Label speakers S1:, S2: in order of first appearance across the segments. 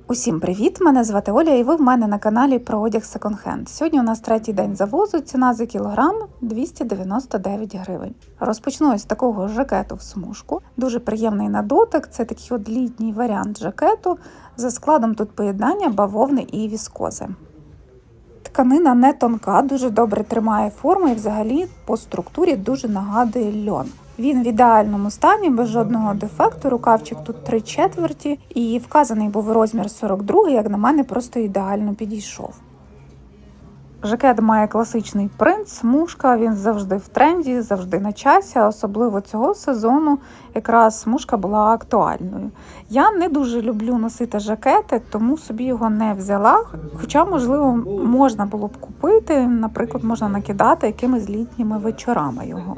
S1: Усім привіт! Мене звати Оля і ви в мене на каналі про одяг секонд-хенд. Сьогодні у нас третій день завозу, ціна за кілограм 299 гривень. Розпочну ось з такого жакету в смужку. Дуже приємний на дотик, це такий от літній варіант жакету. За складом тут поєднання бавовни і віскози. Тканина не тонка, дуже добре тримає форму і взагалі по структурі дуже нагадує льон. Він в ідеальному стані, без жодного дефекту, рукавчик тут 3/4 і вказаний був розмір 42, як на мене, просто ідеально підійшов. Жакет має класичний принт, смужка, він завжди в тренді, завжди на часі, а особливо цього сезону якраз смужка була актуальною. Я не дуже люблю носити жакети, тому собі його не взяла, хоча, можливо, можна було б купити, наприклад, можна накидати якимись літніми вечорами його.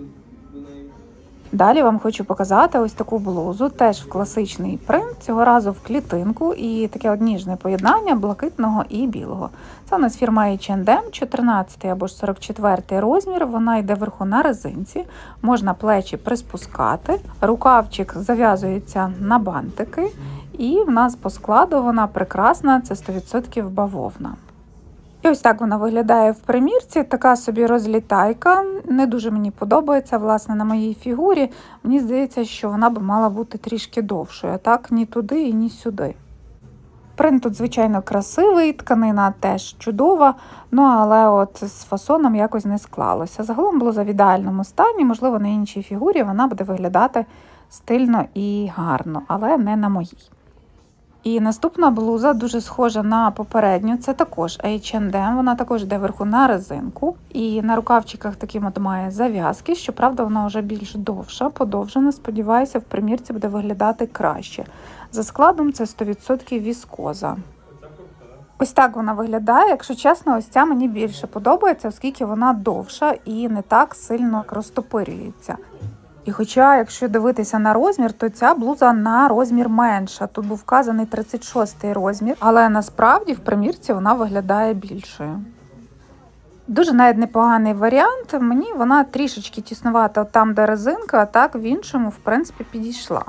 S1: Далі вам хочу показати ось таку блузу, теж в класичний принт, цього разу в клітинку і таке от ніжне поєднання блакитного і білого. Це у нас фірма H&M, 14 або ж 44 розмір, вона йде вверху на резинці, можна плечі приспускати, рукавчик зав'язується на бантики і в нас по складу вона прекрасна, це 100% бавовна. І ось так вона виглядає в примірці, така собі розлітайка, не дуже мені подобається, власне, на моїй фігурі. Мені здається, що вона б мала бути трішки довшою, а так ні туди і ні сюди. Принт тут, звичайно, красивий, тканина теж чудова, але от з фасоном якось не склалося. Загалом блуза в ідеальному стані, можливо, на іншій фігурі вона буде виглядати стильно і гарно, але не на моїй. І наступна блуза дуже схожа на попередню, це також H&M, вона також йде вверху на резинку. І на рукавчиках таким от має зав'язки, щоправда вона вже більш довша, подовжена, сподіваюся, в примірці буде виглядати краще. За складом це 100% віскоза. Ось так вона виглядає, якщо чесно, ось ця мені більше подобається, оскільки вона довша і не так сильно розтопирюється. І хоча, якщо дивитися на розмір, то ця блуза на розмір менша. Тут був вказаний 36 розмір, але насправді в примірці вона виглядає більшою. Дуже навіть непоганий варіант. Мені вона трішечки тіснувата там, де резинка, а так в іншому, в принципі, підійшла.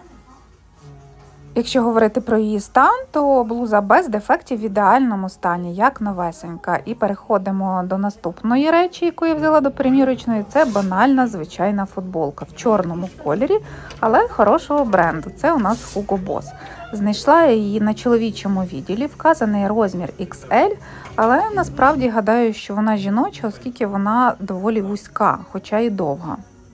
S1: Якщо говорити про її стан, то блуза без дефектів в ідеальному стані, як новесенька. І переходимо до наступної речі, яку я взяла до примірочної. Це банальна звичайна футболка в чорному кольорі, але хорошого бренду. Це у нас Hugo Boss. Знайшла я її на чоловічому відділі, вказаний розмір XL, але насправді гадаю, що вона жіноча, оскільки вона доволі вузька, хоча і довга.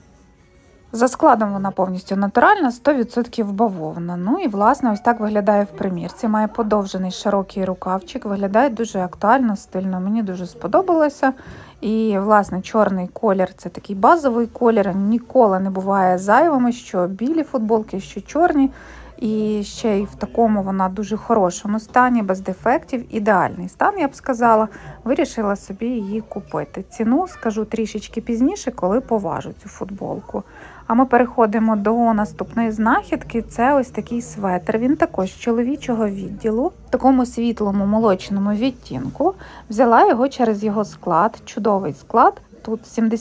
S1: За складом вона повністю натуральна, 100% бавовна. Ну і, власне, ось так виглядає в примірці. Має подовжений широкий рукавчик, виглядає дуже актуально, стильно. Мені дуже сподобалося. І, власне, чорний колір – це такий базовий колір. Ніколи не буває зайвими, що білі футболки, що чорні. І ще й в такому вона дуже хорошому стані, без дефектів, ідеальний стан, я б сказала. Вирішила собі її купити. Ціну скажу трішечки пізніше, коли поважу цю футболку. А ми переходимо до наступної знахідки. Це ось такий светр. Він також з чоловічого відділу, в такому світлому молочному відтінку. Взяла його через його склад, чудовий склад. Тут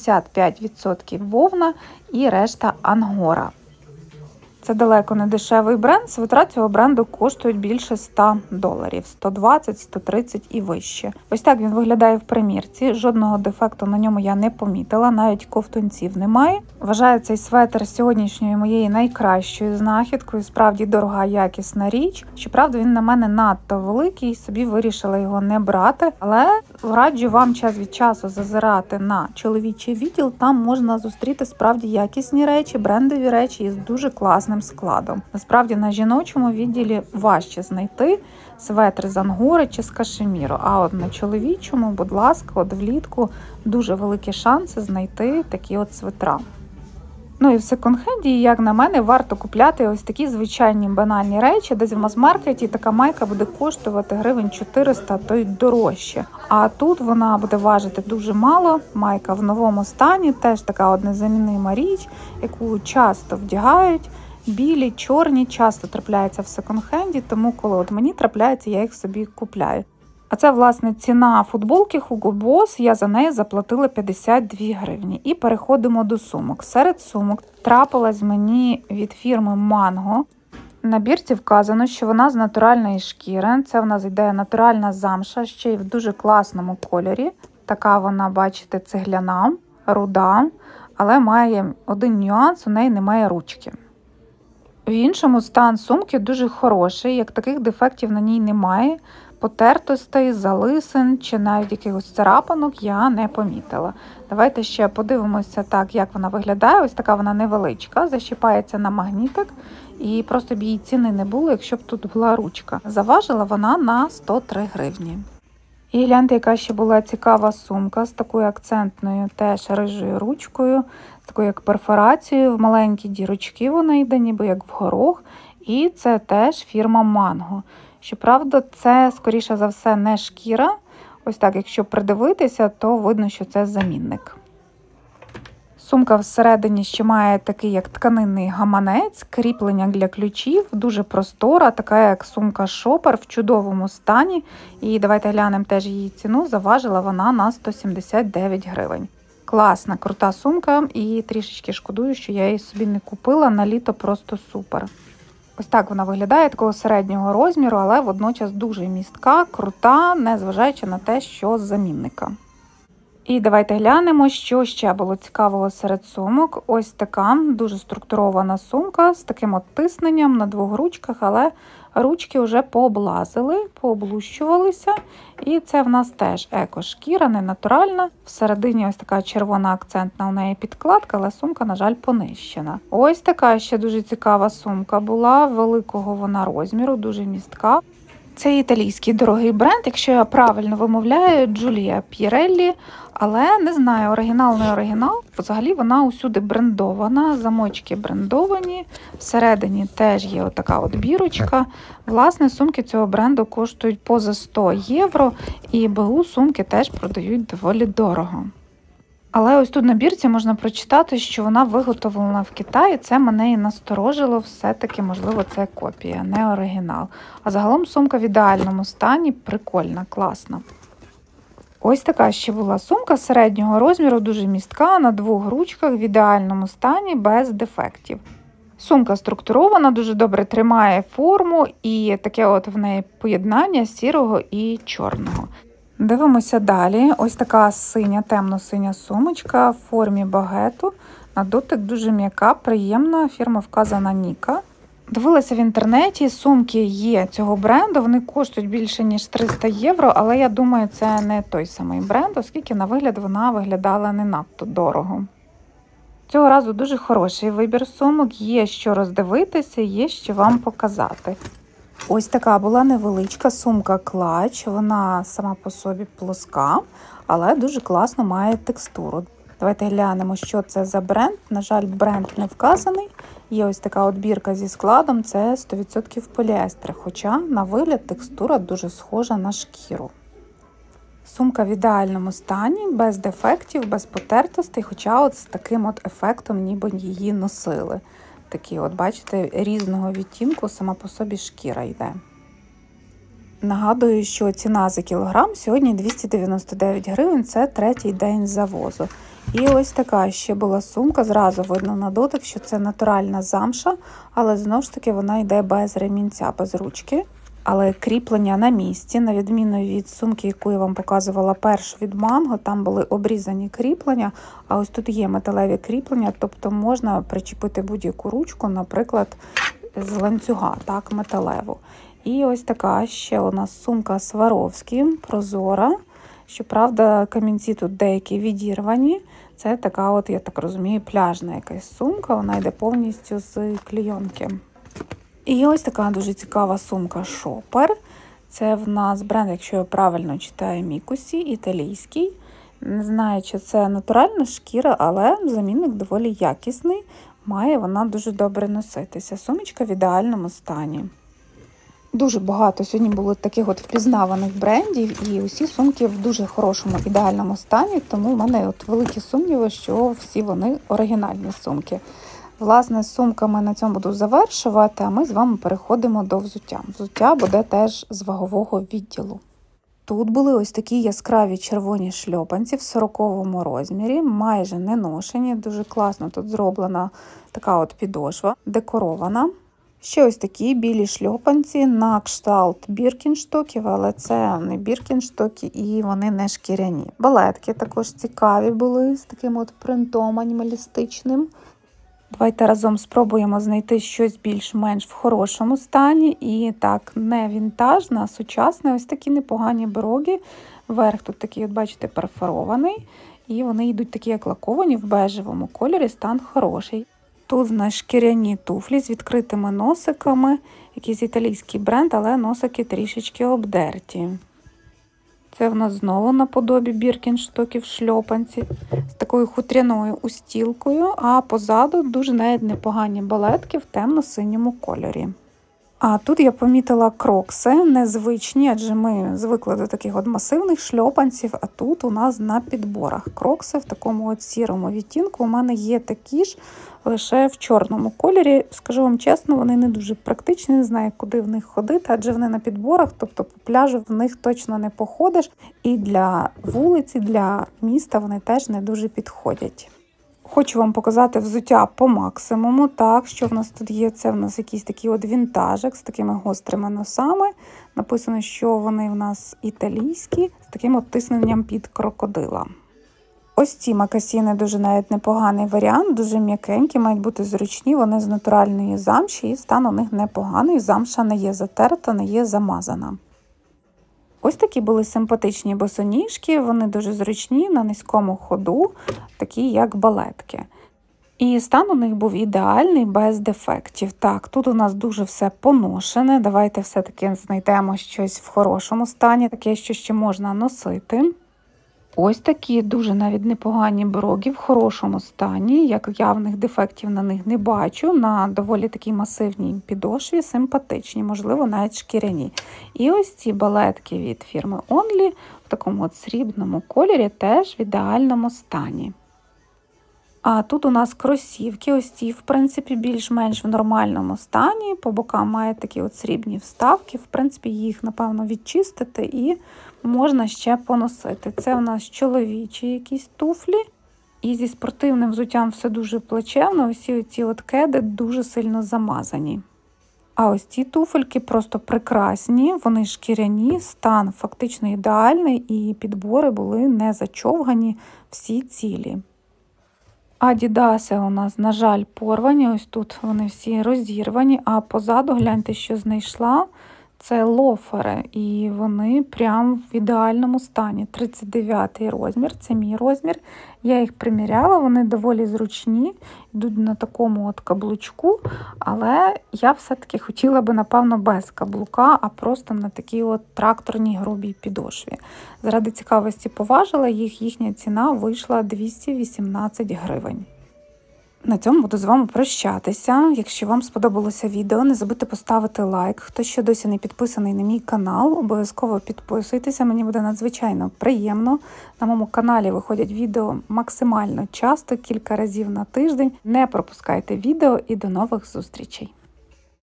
S1: 75% вовна і решта ангора. Це далеко не дешевий бренд, свитра цього бренду коштують більше $100, 120, 130 і вище. Ось так він виглядає в примірці, жодного дефекту на ньому я не помітила, навіть ковтунців немає. Вважаю цей светр сьогоднішньої моєї найкращою знахідкою, справді дорога, якісна річ. Щоправда, він на мене надто великий, собі вирішила його не брати, але раджу вам час від часу зазирати на чоловічий відділ, там можна зустріти справді якісні речі, брендові речі із дуже класним складом. Насправді на жіночому відділі важче знайти светр з ангори чи з кашеміру, а от на чоловічому, будь ласка, от влітку дуже великі шанси знайти такі от светра. Ну і в секонд-хенді, як на мене, варто купляти ось такі звичайні банальні речі. Десь в мас-маркеті така майка буде коштувати гривень 400, то й дорожче. А тут вона буде важити дуже мало. Майка в новому стані, теж така от незамінима річ, яку часто вдягають. Білі, чорні часто трапляються в секонд-хенді, тому коли от мені трапляється, я їх собі купляю. А це, власне, ціна футболки Hugo Boss, я за неї заплатила 52 гривні. І переходимо до сумок. Серед сумок трапилась мені від фірми Mango На бірці вказано, що вона з натуральної шкіри. Це в нас йде натуральна замша, ще й в дуже класному кольорі. Така вона, бачите, цегляна, руда, але має один нюанс, у неї немає ручки. В іншому стан сумки дуже хороший, як таких дефектів на ній немає. Потертостей, залисин чи навіть якихось царапинок я не помітила. Давайте ще подивимося так, як вона виглядає. Ось така вона невеличка, защіпається на магнітик і просто б її ціни не було, якщо б тут була ручка. Заважила вона на 103 гривні. І гляньте, яка ще була цікава сумка з такою акцентною теж рижою ручкою, з такою як перфорацією, в маленькі дірочки вона йде, ніби як в горох. І це теж фірма Mango. Щоправда, це, скоріше за все, не шкіра. Ось так, якщо придивитися, то видно, що це замінник. Сумка всередині ще має такий, як тканинний гаманець, кріплення для ключів, дуже простора, така як сумка шопер в чудовому стані. І давайте глянемо теж її ціну, заважила вона на 179 гривень. Класна, крута сумка і трішечки шкодую, що я її собі не купила, на літо просто супер. Ось так вона виглядає, такого середнього розміру, але водночас дуже містка, крута, незважаючи на те, що з замінника. І давайте глянемо, що ще було цікавого серед сумок. Ось така дуже структурована сумка з таким от тисненням на двох ручках, але ручки вже пооблазили, пооблущувалися. І це в нас теж еко-шкіра, не натуральна. Всередині ось така червона акцентна у неї підкладка, але сумка, на жаль, понищена. Ось така ще дуже цікава сумка була, великого вона розміру, дуже містка. Це італійський дорогий бренд, якщо я правильно вимовляю, Giulia Pierelli, але не знаю, оригінал не оригінал. Взагалі вона усюди брендована, замочки брендовані, всередині теж є отака от бірочка. Власне, сумки цього бренду коштують поза 100 євро, і БУ сумки теж продають доволі дорого. Але ось тут на бірці можна прочитати, що вона виготовлена в Китаї. Це мене і насторожило, все-таки, можливо, це копія, не оригінал. А загалом сумка в ідеальному стані, прикольна, класна. Ось така ще була сумка середнього розміру, дуже містка, на двох ручках, в ідеальному стані, без дефектів. Сумка структурована, дуже добре тримає форму і таке от в неї поєднання сірого і чорного. Дивимося далі. Ось така синя, темно-синя сумочка в формі багету. На дотик дуже м'яка, приємна, фірма вказана Ніка. Дивилася в інтернеті, сумки є цього бренду, вони коштують більше ніж 300 євро, але я думаю, це не той самий бренд, оскільки на вигляд вона виглядала не надто дорого. Цього разу дуже хороший вибір сумок, є що роздивитися, є що вам показати. Ось така була невеличка сумка клач, вона сама по собі плоска, але дуже класно має текстуру. Давайте глянемо, що це за бренд. На жаль, бренд не вказаний. Є ось така от бірка зі складом, це 100% поліестер, хоча на вигляд текстура дуже схожа на шкіру. Сумка в ідеальному стані, без дефектів, без потертостей, хоча от з таким от ефектом ніби її носили. Такі от, бачите, різного відтінку сама по собі шкіра йде. Нагадую, що ціна за кілограм сьогодні 299 гривень, це третій день завозу. І ось така ще була сумка, зразу видно на дотик, що це натуральна замша, але знову ж таки вона йде без ремінця, без ручки. Але кріплення на місці, на відміну від сумки, яку я вам показувала першу від Mango, там були обрізані кріплення, а ось тут є металеві кріплення, тобто можна причепити будь-яку ручку, наприклад, з ланцюга, так, металеву. І ось така ще у нас сумка Swarovski, прозора. Щоправда, камінці тут деякі відірвані. Це така от, я так розумію, пляжна якась сумка, вона йде повністю з клейонки. І ось така дуже цікава сумка Shopper. Це в нас бренд, якщо я правильно читаю, Мікусі, італійський. Не знаю, чи це натуральна шкіра, але замінник доволі якісний. Має вона дуже добре носитися. Сумочка в ідеальному стані. Дуже багато сьогодні було таких от впізнаваних брендів, і усі сумки в дуже хорошому ідеальному стані, тому в мене от великі сумніви, що всі вони оригінальні сумки. Власне, з сумками на цьому буду завершувати, а ми з вами переходимо до взуття. Взуття буде теж з вагового відділу. Тут були ось такі яскраві червоні шльопанці в 40-му розмірі, майже не ношені, дуже класно тут зроблена така от підошва, декорована. Ще ось такі білі шльопанці на кшталт біркінштоків, але це не біркінштоки і вони не шкіряні. Балетки також цікаві були з таким от принтом анімалістичним. Давайте разом спробуємо знайти щось більш-менш в хорошому стані. І так, не вінтажне, а сучасне. Ось такі непогані броги. Верх тут такий, от бачите, перфорований. І вони йдуть такі, як лаковані, в бежевому кольорі, стан хороший. Тут в нас шкіряні туфлі з відкритими носиками. Якийсь італійський бренд, але носики трішечки обдерті. Це в нас знову наподобі біркінштоків шльопанці з такою хутряною устілкою, а позаду дуже навіть непогані балетки в темно-синьому кольорі. А тут я помітила крокси, незвичні, адже ми звикли до таких от масивних шльопанців, а тут у нас на підборах крокси в такому от сірому відтінку. У мене є такі ж, лише в чорному кольорі. Скажу вам чесно, вони не дуже практичні, не знаю, куди в них ходити, адже вони на підборах, тобто по пляжу в них точно не походиш. І для вулиці, для міста вони теж не дуже підходять. Хочу вам показати взуття по максимуму. Так, що в нас тут є? Це в нас якийсь такий от вінтажик з такими гострими носами. Написано, що вони в нас італійські, з таким от тисненням під крокодила. Ось ці мокасини дуже навіть непоганий варіант, дуже м'якенькі, мають бути зручні, вони з натуральної замші і стан у них непоганий, замша не є затерта, не є замазана. Ось такі були симпатичні босоніжки, вони дуже зручні, на низькому ходу, такі як балетки. І стан у них був ідеальний, без дефектів. Так, тут у нас дуже все поношене, давайте все-таки знайдемо щось в хорошому стані, таке, що ще можна носити. Ось такі дуже навіть непогані броги в хорошому стані, як явних дефектів на них не бачу, на доволі такій масивній підошві, симпатичні, можливо навіть шкіряні. І ось ці балетки від фірми Only в такому от срібному кольорі теж в ідеальному стані. А тут у нас кросівки, ось ці, в принципі, більш-менш в нормальному стані. По бокам мають такі от срібні вставки. В принципі, їх, напевно, відчистити і можна ще поносити. Це у нас чоловічі якісь туфлі. І зі спортивним взуттям все дуже плачевно. Ось ці от кеди дуже сильно замазані. А ось ці туфельки просто прекрасні, вони шкіряні, стан фактично ідеальний і підбори були не зачовгані, всі цілі. Адідаси у нас, на жаль, порвані, ось тут вони всі розірвані, а позаду, гляньте, що знайшла, це лофери, і вони прям в ідеальному стані. 39-й розмір, це мій розмір. Я їх приміряла, вони доволі зручні, йдуть на такому от каблучку, але я все-таки хотіла би, напевно, без каблука, а просто на такій от тракторній грубій підошві. Заради цікавості поважила їх, їхня ціна вийшла 218 гривень. На цьому буду з вами прощатися. Якщо вам сподобалося відео, не забудьте поставити лайк. Хто ще досі не підписаний на мій канал, обов'язково підписуйтеся, мені буде надзвичайно приємно. На моєму каналі виходять відео максимально часто, кілька разів на тиждень. Не пропускайте відео і до нових зустрічей!